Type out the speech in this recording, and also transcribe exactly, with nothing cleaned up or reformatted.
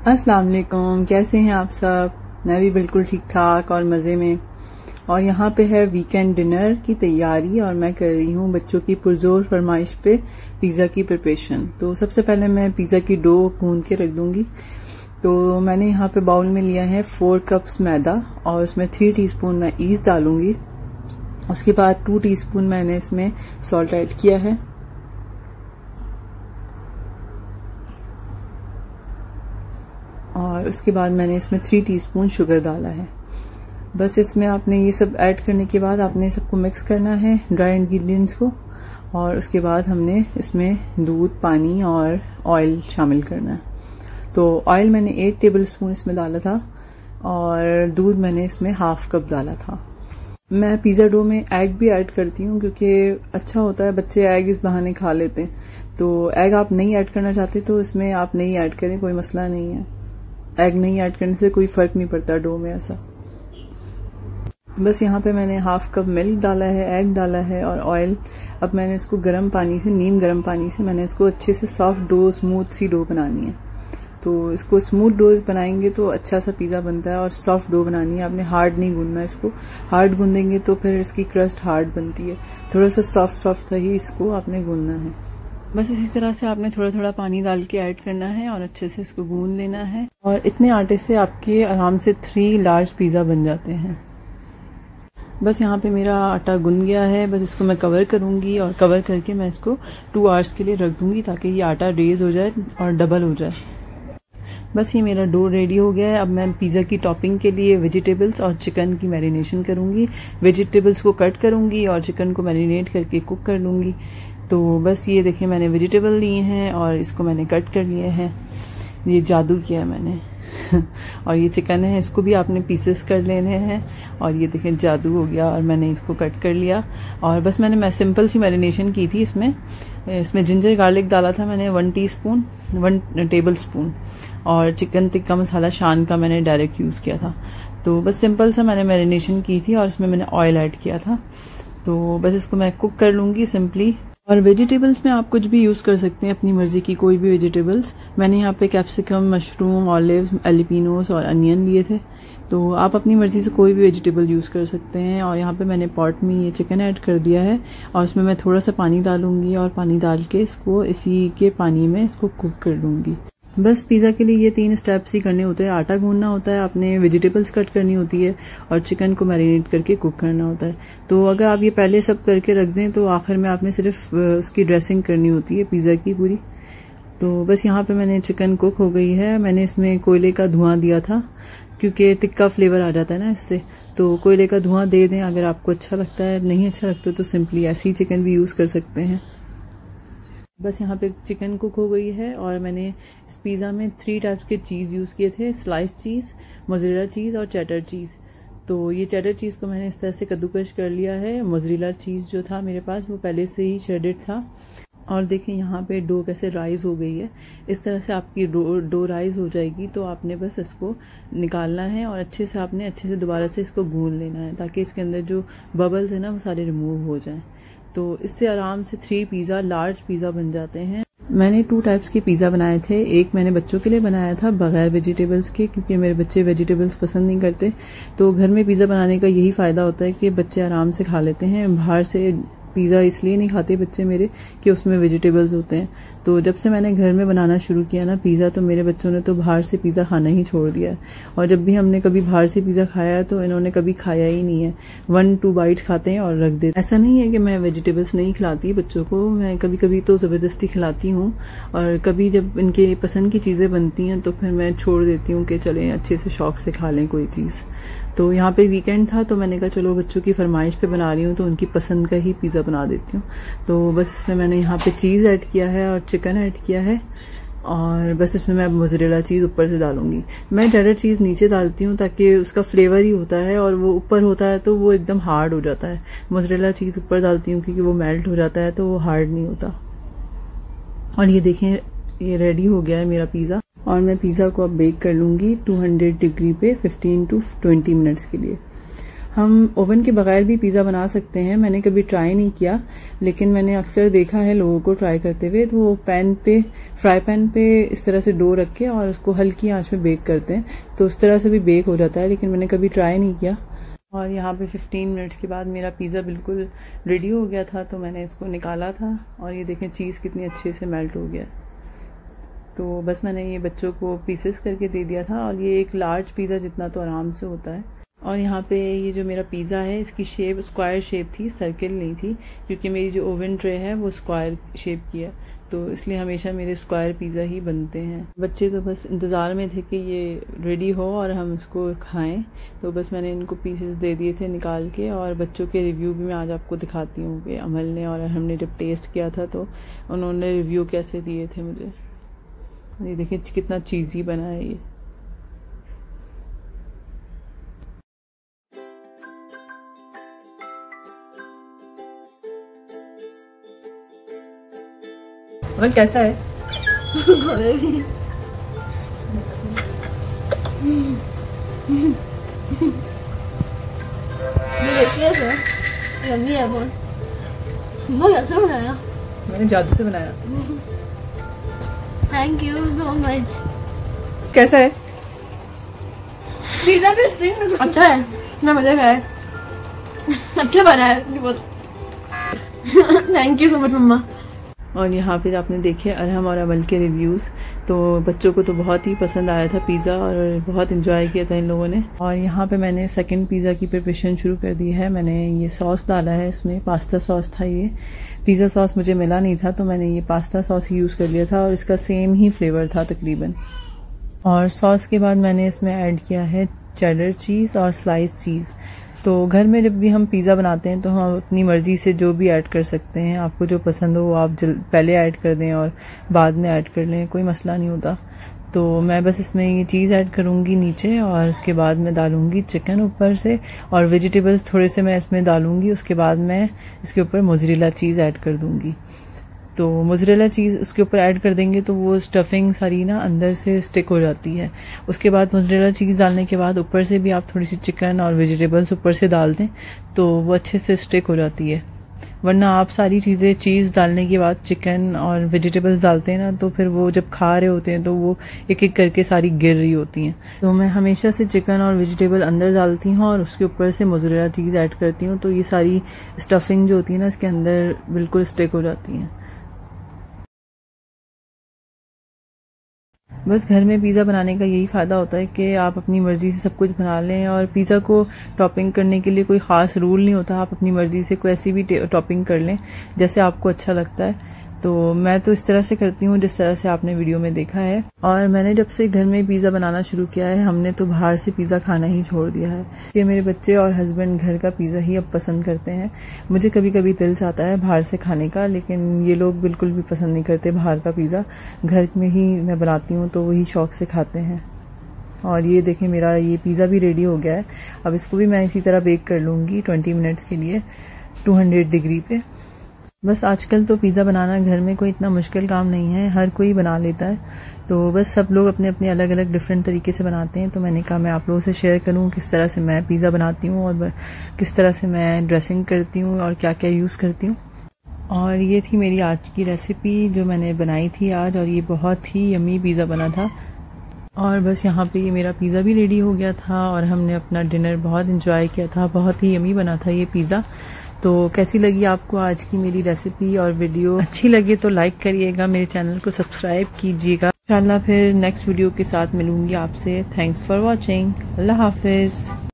अस्सलाम वालेकुम, कैसे हैं आप सब। मैं भी बिल्कुल ठीक ठाक और मज़े में। और यहाँ पे है वीकेंड डिनर की तैयारी और मैं कर रही हूँ बच्चों की पुरजोर फरमाइश पे पिज़्ज़ा की प्रिपरेशन। तो सबसे पहले मैं पिज़्ज़ा की डो गूंद के रख दूंगी। तो मैंने यहाँ पे बाउल में लिया है फोर कप्स मैदा और उसमें थ्री टीस्पून मैं ईस्ट डालूंगी। उसके बाद टू टीस्पून मैंने इसमें सॉल्ट ऐड किया है और उसके बाद मैंने इसमें थ्री टीस्पून शुगर डाला है। बस इसमें आपने ये सब ऐड करने के बाद आपने सबको मिक्स करना है ड्राई इंग्रेडिएंट्स को। और उसके बाद हमने इसमें दूध, पानी और ऑयल शामिल करना है। तो ऑयल मैंने एट टेबल स्पून इसमें डाला था और दूध मैंने इसमें हाफ कप डाला था। मैं पिज़्ज़ा डो में एग भी ऐड करती हूँ क्योंकि अच्छा होता है, बच्चे एग इस बहाने खा लेते हैं। तो एग आप नहीं ऐड करना चाहते तो इसमें आप नहीं ऐड करें, कोई मसला नहीं है। एग नहीं ऐड करने से कोई फर्क नहीं पड़ता डो में ऐसा। बस यहाँ पे मैंने हाफ कप मिल्क डाला है, एग डाला है और ऑयल। अब मैंने इसको गर्म पानी से, नीम गर्म पानी से मैंने इसको अच्छे से सॉफ्ट डो, स्मूथ सी डो बनानी है। तो इसको स्मूथ डो बनाएंगे तो अच्छा सा पिज़्ज़ा बनता है और सॉफ्ट डो बनानी है आपने, हार्ड नहीं गूंदना इसको। हार्ड गूंदेंगे तो फिर इसकी क्रस्ट हार्ड बनती है। थोड़ा सा सॉफ्ट सॉफ्ट सा ही इसको आपने गूंदना है। बस इसी तरह से आपने थोड़ा थोड़ा पानी डाल के ऐड करना है और अच्छे से इसको गूंद लेना है। और इतने आटे से आपके आराम से थ्री लार्ज पिज़्ज़ा बन जाते हैं। बस यहाँ पे मेरा आटा गुन गया है। बस इसको मैं कवर करूंगी और कवर करके मैं इसको टू आवर्स के लिए रख दूंगी ताकि ये आटा रेज हो जाए और डबल हो जाए। बस ये मेरा डो रेडी हो गया है। अब मैं पिज़्ज़ा की टॉपिंग के लिए वेजिटेबल्स और चिकन की मैरिनेशन करूंगी। वेजिटेबल्स को कट करूंगी और चिकन को मैरिनेट करके कुक कर लूंगी। तो बस ये देखिए मैंने वेजिटेबल लिए हैं और इसको मैंने कट कर लिए हैं। ये जादू किया मैंने और ये चिकन है, इसको भी आपने पीसेस कर लेने हैं। और ये देखें जादू हो गया और मैंने इसको कट कर लिया। और बस मैंने मैं सिंपल सी मैरिनेशन की थी। इसमें इसमें जिंजर गार्लिक डाला था मैंने one teaspoon, one tablespoon. और चिकन टिक्का मसाला शान का मैंने डायरेक्ट यूज़ किया था। तो बस सिंपल सा मैंने मैरिनेशन की थी और इसमें मैंने ऑयल ऐड किया था। तो बस इसको मैं कुक कर लूँगी सिंपली। और वेजिटेबल्स में आप कुछ भी यूज़ कर सकते हैं अपनी मर्जी की, कोई भी वेजिटेबल्स। मैंने यहाँ पे कैप्सिकम, मशरूम, ऑलिव, एलिपिनोस और अनियन लिए थे। तो आप अपनी मर्जी से कोई भी वेजिटेबल यूज़ कर सकते हैं। और यहाँ पे मैंने पॉट में ये चिकन ऐड कर दिया है और उसमें मैं थोड़ा सा पानी डालूंगी और पानी डाल के इसको इसी के पानी में इसको कुक कर लूँगी। बस पिज़्ज़ा के लिए ये तीन स्टेप्स ही करने होते हैं। आटा गूंदना होता है, आपने वेजिटेबल्स कट करनी होती है और चिकन को मैरिनेट करके कुक करना होता है। तो अगर आप ये पहले सब करके रख दें तो आखिर में आपने सिर्फ उसकी ड्रेसिंग करनी होती है पिज़्ज़ा की पूरी। तो बस यहाँ पे मैंने चिकन कुक हो गई है। मैंने इसमें कोयले का धुआं दिया था क्योंकि तिक्का फ्लेवर आ जाता है ना इससे। तो कोयले का धुआं दे दें अगर आपको अच्छा लगता है। नहीं अच्छा लगता तो सिंपली ऐसी चिकन भी यूज़ कर सकते हैं। बस यहाँ पे चिकन कुक हो गई है और मैंने इस पिज़्ज़ा में थ्री टाइप्स के चीज़ यूज़ किए थे, स्लाइस चीज़, मोज़रेला चीज़ और चेडर चीज़। तो ये चेडर चीज़ को मैंने इस तरह से कद्दूकश कर लिया है। मोज़रेला चीज़ जो था मेरे पास वो पहले से ही श्रेडेड था। और देखें यहाँ पे डो कैसे राइज हो गई है। इस तरह से आपकी डो डो राइज हो जाएगी तो आपने बस इसको निकालना है और अच्छे से आपने अच्छे से दोबारा से इसको गूंद लेना है ताकि इसके अंदर जो बबल्स है ना वो सारे रिमूव हो जाएं। तो इससे आराम से थ्री पिज़्ज़ा, लार्ज पिज़्ज़ा बन जाते हैं। मैंने टू टाइप्स के पिज़्ज़ा बनाए थे। एक मैंने बच्चों के लिए बनाया था बगैर वेजिटेबल्स के, क्योंकि मेरे बच्चे वेजिटेबल्स पसंद नहीं करते। तो घर में पिज़्ज़ा बनाने का यही फ़ायदा होता है कि बच्चे आराम से खा लेते हैं। बाहर से पिज़्ज़ा इसलिए नहीं खाते बच्चे मेरे कि उसमें वेजिटेबल्स होते हैं। तो जब से मैंने घर में बनाना शुरू किया ना पिज़्ज़ा, तो मेरे बच्चों ने तो बाहर से पिज़्ज़ा खाना ही छोड़ दिया है। और जब भी हमने कभी बाहर से पिज़्ज़ा खाया है तो इन्होंने कभी खाया ही नहीं है। वन टू बाइट्स खाते हैं और रख देते। ऐसा नहीं है कि मैं वेजिटेबल्स नहीं खिलाती बच्चों को, मैं कभी कभी तो ज़बरदस्ती खिलाती हूँ। और कभी जब इनके पसंद की चीज़ें बनती हैं तो फिर मैं छोड़ देती हूँ कि चलें अच्छे से शौक से खा लें कोई चीज़। तो यहाँ पे वीकेंड था तो मैंने कहा चलो बच्चों की फरमाइश पे बना रही हूँ तो उनकी पसंद का ही पिज़्ज़ा बना देती हूँ। तो बस इसमें मैंने यहाँ पे चीज़ ऐड किया है और चिकन ऐड किया है और बस इसमें मैं मोज़रेला चीज़ ऊपर से डालूंगी। मैं चेडर चीज़ नीचे डालती हूँ ताकि उसका फ्लेवर ही होता है और वो ऊपर होता है तो वो एकदम हार्ड हो जाता है। मोज़रेला चीज़ ऊपर डालती हूँ क्योंकि वो मेल्ट हो जाता है तो वो हार्ड नहीं होता। और ये देखें ये रेडी हो गया है मेरा पिज़्ज़ा। और मैं पिज़्ज़ा को अब बेक कर लूँगी टू हंड्रेड डिग्री पे फिफ्टीन टू ट्वेंटी मिनट्स के लिए। हम ओवन के बगैर भी पिज़्ज़ा बना सकते हैं। मैंने कभी ट्राई नहीं किया, लेकिन मैंने अक्सर देखा है लोगों को ट्राई करते हुए। तो वो पैन पे, फ्राई पैन पे इस तरह से डो रख के और उसको हल्की आंच में बेक करते हैं, तो उस तरह से भी बेक हो जाता है, लेकिन मैंने कभी ट्राई नहीं किया। और यहाँ पे पंद्रह मिनट्स के बाद मेरा पिज़्ज़ा बिल्कुल रेडी हो गया था, तो मैंने इसको निकाला था और ये देखें चीज़ कितनी अच्छे से मेल्ट हो गया। तो बस मैंने ये बच्चों को पीसेस करके दे दिया था, और ये एक लार्ज पिज़्ज़ा जितना तो आराम से होता है। और यहाँ पे ये जो मेरा पिज़्ज़ा है, इसकी शेप स्क्वायर शेप थी, सर्किल नहीं थी, क्योंकि मेरी जो ओवन ट्रे है वो स्क्वायर शेप की है, तो इसलिए हमेशा मेरे स्क्वायर पिज़्ज़ा ही बनते हैं। बच्चे तो बस इंतज़ार में थे कि ये रेडी हो और हम इसको खाएं, तो बस मैंने इनको पीसेस दे दिए थे निकाल के। और बच्चों के रिव्यू भी मैं आज आपको दिखाती हूँ कि अमल ने और हमने जब टेस्ट किया था तो उन्होंने रिव्यू कैसे दिए थे मुझे। ये देखिए कितना चीज़ी बना है ये। और कैसा है? यम्मी है बहुत। बहुत अच्छा बनाया। मैंने जादू से बनाया। Thank you so much. कैसा है? पिज़्ज़ा का स्ट्रिंग अच्छा है, मैं मजा आया। अच्छा बना है बहुत। Thank you so much mama. और यहाँ पे आपने देखे अरहम और अमल के रिव्यूज़, तो बच्चों को तो बहुत ही पसंद आया था पिज़्ज़ा और बहुत इंजॉय किया था इन लोगों ने। और यहाँ पे मैंने सेकंड पिज़्ज़ा की प्रिपरेशन शुरू कर दी है। मैंने ये सॉस डाला है, इसमें पास्ता सॉस था, ये पिज़्ज़ा सॉस मुझे मिला नहीं था, तो मैंने ये पास्ता सॉस यूज़ कर लिया था और इसका सेम ही फ्लेवर था तकरीबन। और सॉस के बाद मैंने इसमें ऐड किया है चेडर चीज़ और स्लाइस चीज़। तो घर में जब भी हम पिज़्ज़ा बनाते हैं तो हम अपनी मर्ज़ी से जो भी ऐड कर सकते हैं, आपको जो पसंद हो वो आप पहले ऐड कर दें और बाद में ऐड कर लें, कोई मसला नहीं होता। तो मैं बस इसमें ये चीज़ ऐड करूँगी नीचे, और उसके बाद मैं डालूँगी चिकन ऊपर से, और वेजिटेबल्स थोड़े से मैं इसमें डालूँगी। उसके बाद मैं इसके ऊपर मोज़रेला चीज़ ऐड कर दूँगी। तो मोज़रेला चीज़ उसके ऊपर ऐड कर देंगे तो वो स्टफिंग सारी ना अंदर से स्टिक हो जाती है। उसके बाद मोज़रेला चीज़ डालने के बाद ऊपर से भी आप थोड़ी सी चिकन और वेजिटेबल्स ऊपर से डाल दें तो वो अच्छे से स्टिक हो जाती है। वरना आप सारी चीज़ें चीज़ डालने के बाद चिकन और वेजिटेबल्स डालते हैं ना, तो फिर वो जब खा रहे होते हैं तो वो एक एक करके सारी गिर रही होती हैं। तो मैं हमेशा से चिकन और वेजिटेबल अंदर डालती हूँ और उसके ऊपर से मोज़रेला चीज़ ऐड करती हूँ, तो ये सारी स्टफिंग जो होती है ना इसके अंदर बिल्कुल स्टिक हो जाती हैं। बस घर में पिज़्ज़ा बनाने का यही फ़ायदा होता है कि आप अपनी मर्ज़ी से सब कुछ बना लें, और पिज़्ज़ा को टॉपिंग करने के लिए कोई ख़ास रूल नहीं होता, आप अपनी मर्ज़ी से कोई ऐसी भी टॉपिंग कर लें जैसे आपको अच्छा लगता है। तो मैं तो इस तरह से करती हूँ जिस तरह से आपने वीडियो में देखा है। और मैंने जब से घर में पिज़्ज़ा बनाना शुरू किया है, हमने तो बाहर से पिज़्ज़ा खाना ही छोड़ दिया है कि मेरे बच्चे और हस्बैंड घर का पिज़्ज़ा ही अब पसंद करते हैं। मुझे कभी कभी दिल चाहता है बाहर से खाने का, लेकिन ये लोग बिल्कुल भी पसंद नहीं करते बाहर का पिज़्ज़ा। घर में ही मैं बनाती हूँ तो वही शौक से खाते हैं। और ये देखें मेरा ये पिज़्ज़ा भी रेडी हो गया है। अब इसको भी मैं इसी तरह बेक कर लूँगी ट्वेंटी मिनट्स के लिए टू हंड्रेड डिग्री पे। बस आजकल तो पिज़्ज़ा बनाना घर में कोई इतना मुश्किल काम नहीं है, हर कोई बना लेता है। तो बस सब लोग अपने अपने अलग अलग डिफरेंट तरीके से बनाते हैं, तो मैंने कहा मैं आप लोगों से शेयर करूं किस तरह से मैं पिज़्ज़ा बनाती हूं और किस तरह से मैं ड्रेसिंग करती हूं और क्या क्या यूज़ करती हूं। और ये थी मेरी आज की रेसिपी जो मैंने बनाई थी आज, और ये बहुत ही यम्मी पिज़्ज़ा बना था। और बस यहाँ पे ये मेरा पिज़्ज़ा भी रेडी हो गया था और हमने अपना डिनर बहुत इंजॉय किया था। बहुत ही यम्मी बना था ये पिज़्ज़ा। तो कैसी लगी आपको आज की मेरी रेसिपी और वीडियो? अच्छी लगे तो लाइक करिएगा, मेरे चैनल को सब्सक्राइब कीजिएगा। इंशाल्लाह फिर नेक्स्ट वीडियो के साथ मिलूंगी आपसे। Thanks for watching. Allah Hafiz.